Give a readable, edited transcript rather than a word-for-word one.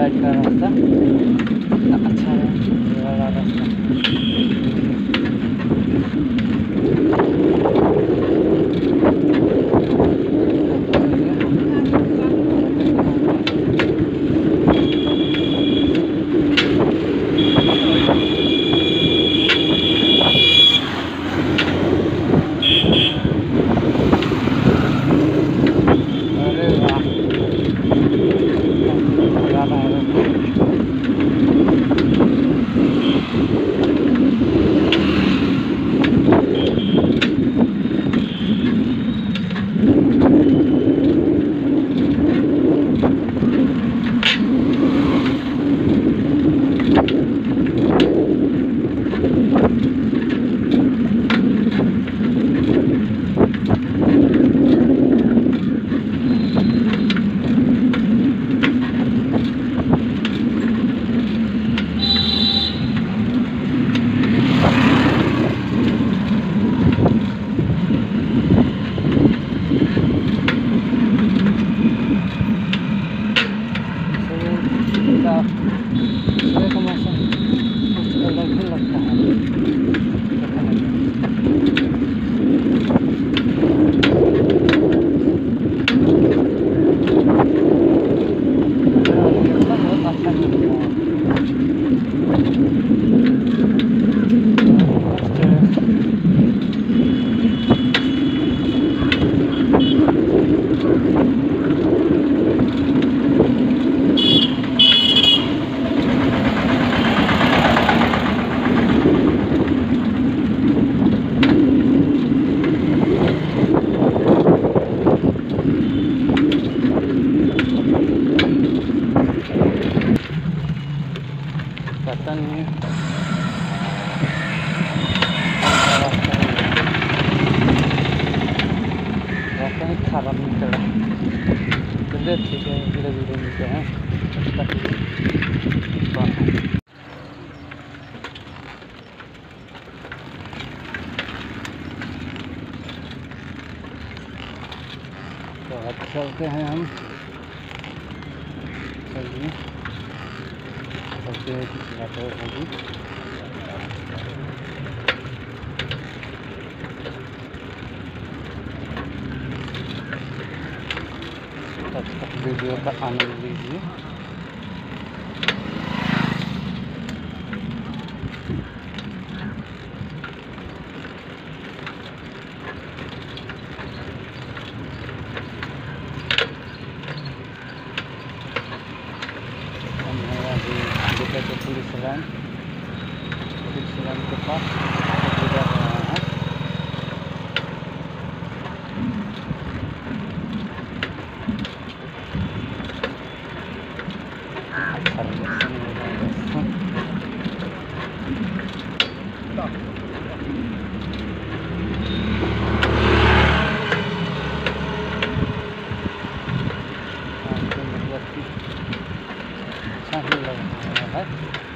Side का रास्ता अच्छा है, ये वाला रास्ता। सुबह का मौसम कुछ अलग ही लगता है बहुत अच्छा लगता है। पता नहीं रास्ता ही खराब निकल रहा है। चलिए ठीक है, धीरे धीरे मिलते हैं। तो अब चलते हैं हम, चलिए चलते हैं किसी बात होगी। तब तक वीडियो का आनंद लीजिए। पुलिस लाइन के पास जा रहा है। अच्छा ही लग रहा है।